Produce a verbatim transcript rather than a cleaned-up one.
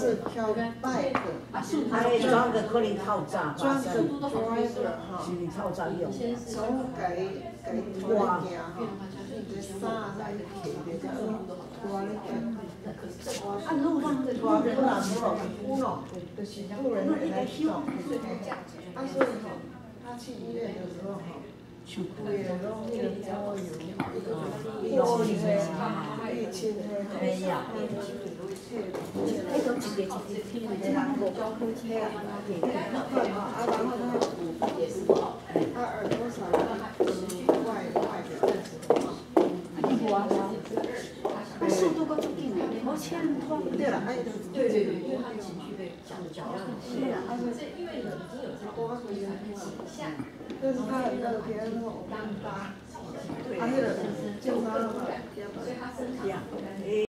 是挑拜的， 还会装个可能透早， 装个 driver 哈， 是透早用。 从改改拖来行哈，这衫那一起的叫拖来行。啊，路上的拖不然不咯，就是路人来走。啊，所以吼，他去医院的时候吼。 对，然后那个膏油，玻璃啊，沥青的， 没有。 那种直接直接贴的，这样高科技啊，啊，然后呢，他耳朵上外外的二十号， 那速度够紧的，好像拖。 对了，哎， 对对对，因为他的情绪被搅搅乱了。 是啊， 因为因为已经有这种倾向。 但是他很热天哦，当搭，啊，那个健康嘛， 所以他身体。